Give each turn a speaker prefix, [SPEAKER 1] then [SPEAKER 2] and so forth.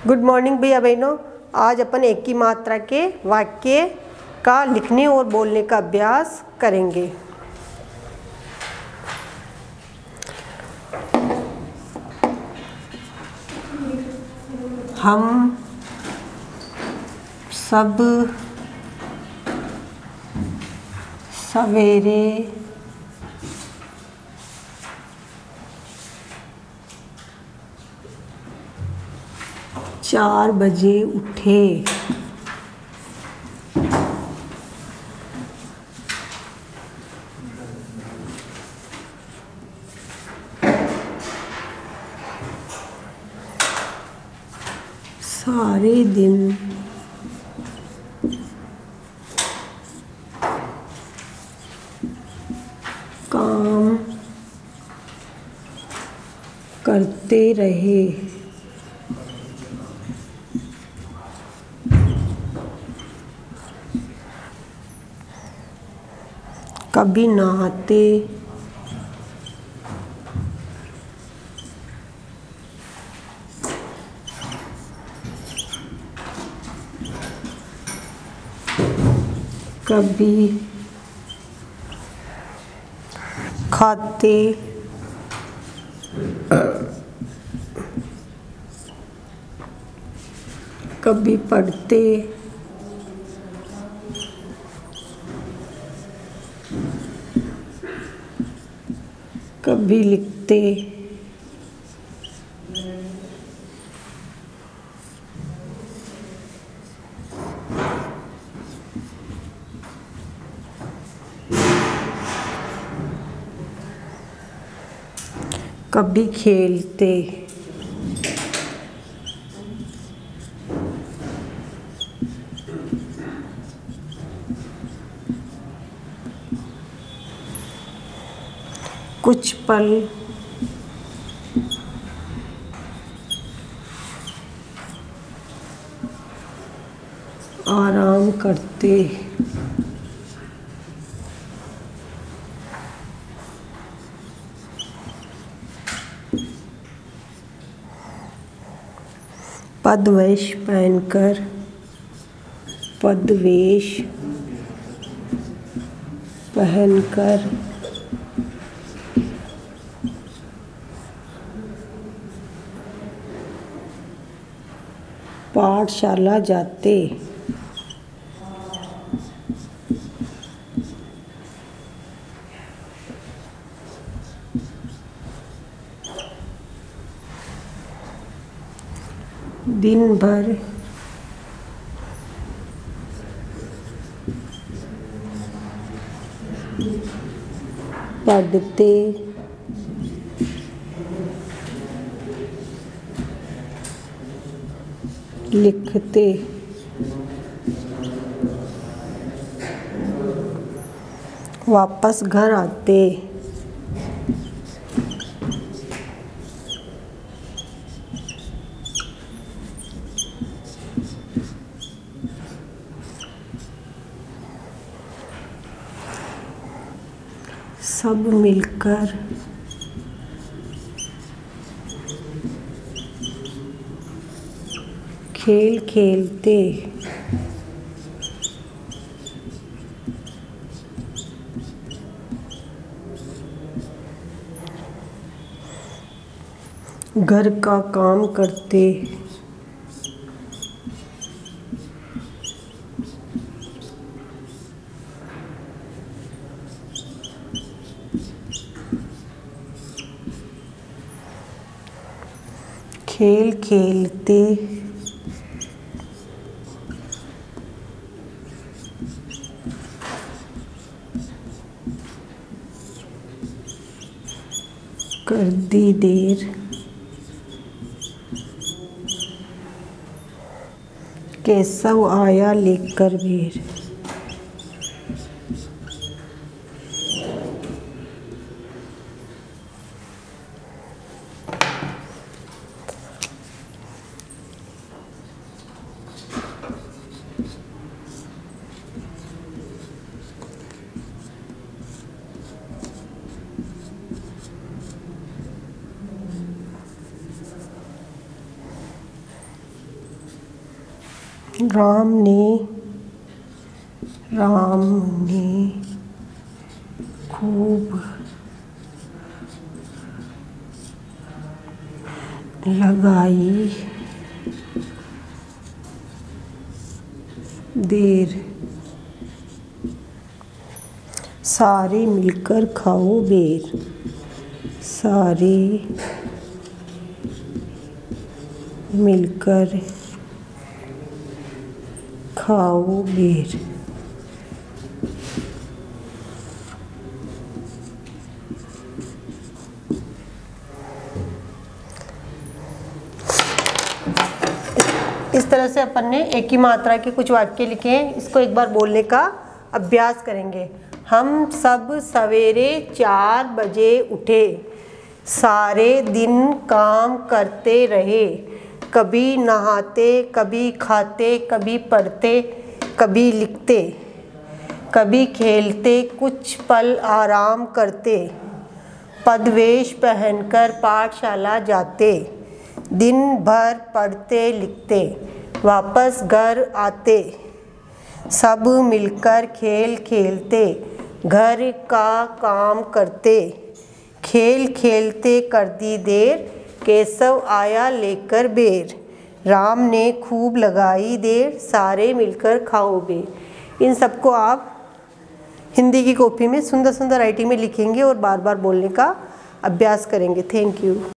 [SPEAKER 1] Good morning भैया बहनों। आज अपन एक ही मात्रा के वाक्य का लिखने और बोलने का अभ्यास करेंगे। हम सब सवेरे 4 बजे उठे। सारे दिन काम करते रहे। कभी नहाते, कभी खाते, कभी पढ़ते, कभी लिखते, कभी खेलते, कुछ पल आराम करते, पदवेश पहनकर, पदवेश पहनकर, पाठशाला जाते, दिन भर पढ़ते, लिखते, वापस घर आते, सब मिलकर खेल खेलते, घर का काम करते, खेल खेलते, कर दी देर, केशव आया लेकर बेर। राम ने खूब लगाई देर, सारे मिलकर खाओ बेर, सारे मिलकर खाओ बेर। इस तरह से अपन ने एक ही मात्रा के कुछ वाक्य लिखे हैं। इसको एक बार बोलने का अभ्यास करेंगे। हम सब सवेरे 4 बजे उठे, सारे दिन काम करते रहे, कभी नहाते, कभी खाते, कभी पढ़ते, कभी लिखते, कभी खेलते, कुछ पल आराम करते, पदवेश पहनकर पाठशाला जाते, दिन भर पढ़ते लिखते, वापस घर आते, सब मिलकर खेल खेलते, घर का काम करते, खेल खेलते कर दी देर, केशव आया लेकर बेर, राम ने खूब लगाई देर, सारे मिलकर खाओ बेर। इन सबको आप हिंदी की कॉपी में सुंदर सुंदर राइटिंग में लिखेंगे और बार बार बोलने का अभ्यास करेंगे। Thank you.